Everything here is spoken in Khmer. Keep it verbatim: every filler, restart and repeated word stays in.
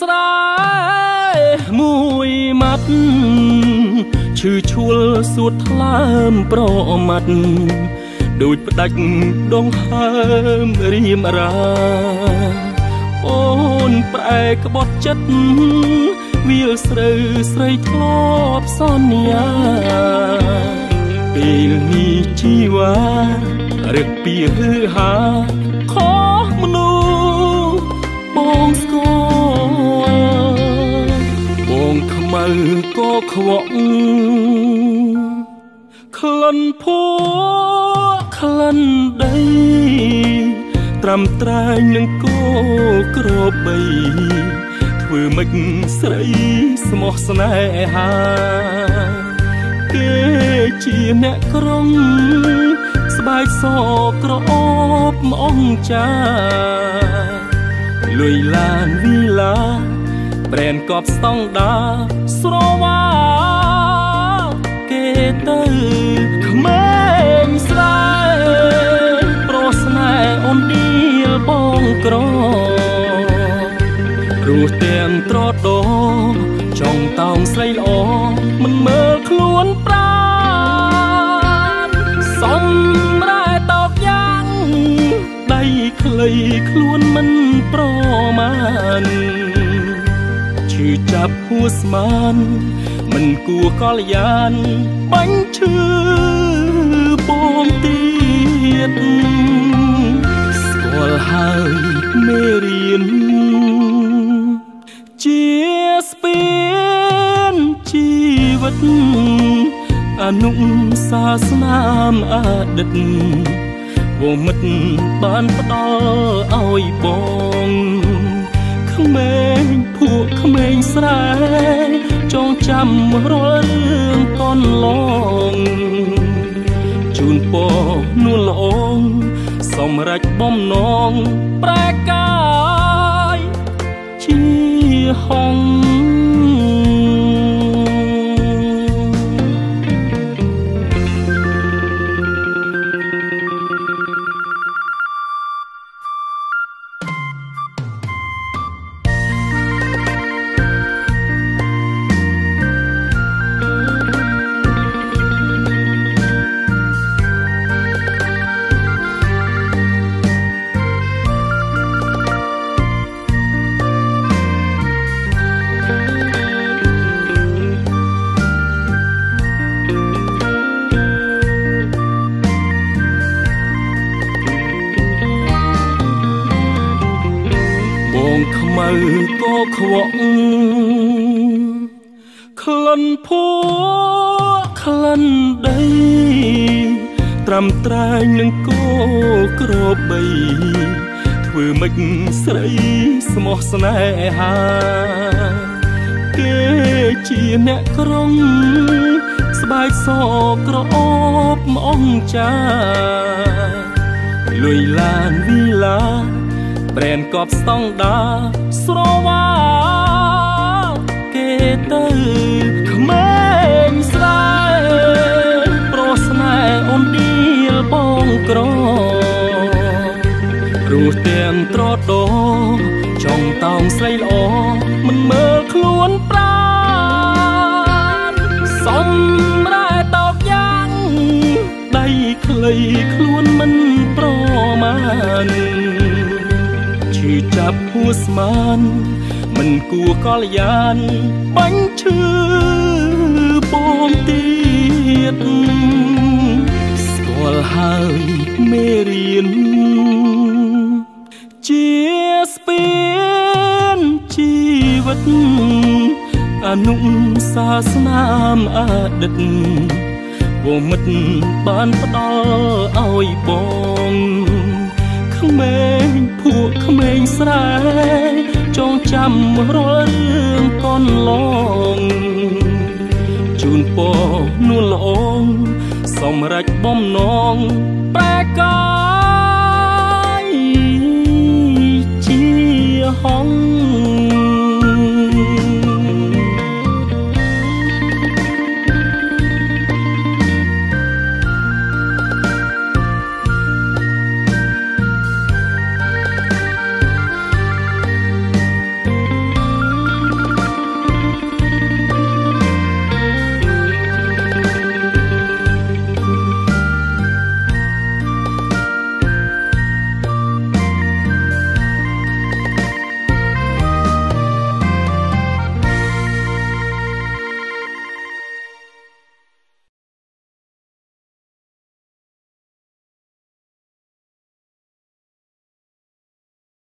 ស្រែមួយម៉ាត់ឈឺឈួលសួតថ្លើមប្រមាត់ដូចផ្ដាច់ដងហើមរៀមរាអូនប្រែក្បត់ចិត្តវាលស្រូវស្រីធ្លាប់សន្យាពេលនេះជីវ៉ារឹកពីហឺហាខុសមនុស្សបងស្គាល់បងខ្មៅក៏ខ្វក់ក្លិនភក់ក្លិនដីត្រាំត្រែងនឹងគោក្របីធ្វើមិនស្រីស្មោះស្នេហាគេជាអ្នកក្រុងស្បែកសក្រអូបអងចាលុយឡានវីឡាប្រែនកប់ស្តង់ដាស្រវាគេទៅក្មេងស្រីប្រុសស្នេហ៍អូនឌីលបងក្ររស់ទាំងត្រដោចង់តោងស្រីល្អមិនមើលខ្លួនប្រាណសំរែតោកយ៉ាងដៃខ្លីខ្លួនមិនប្រមាណឈឺចាប់ហួស្មានមិនគួរកល្យានបាញ់ឈឺបងទៀតស្គាល់ហើយមេរៀនជាស្ពានជីវិតអនុសាសនាមអតីតវមិត្តបានផ្ដល់ឲ្យបងក្មេងភក់ក្មេងស្រែចងចាំរាល់រឿងកូនឡងជូនពរនួនល្អងសម្រេចបំណងប្រែកាយជាហងខ្មៅក៏ខ្វក់ក្លិនភក់ក្លិនដីត្រាំត្រែងនឹងគោក្របីធ្វើមិនស្រីស្មោះស្នេហាគេជាអ្នកក្រុងស្បែកសក្រអូបអងចាលុយឡានវីឡាប្រែនកប់ស្តង់ដាស្រវាគេទៅក្មេងស្រីប្រុសស្នេហ៍អូនឌីលបងក្ររស់ទាំងត្រដោចង់តោងស្រីល្អមិនមើលខ្លួនប្រាណសម្រែតោកយ៉ាងដៃខ្លីខ្លួនមិនប្រមាណឈឺចាប់ហួស្មានមិនគួរកល្យានបាញ់ឈឺបងទៀតស្គាល់ហើយមេរៀនជាស្ពានជីវិតអនុសាសនាមអតីតវមិត្តបានផ្ដល់ឲ្យបងក្មេងភក់ក្មេងស្រែចងចាំរាល់រឿងកូនឡងជូនពរនួនល្អងសម្រេចបំណង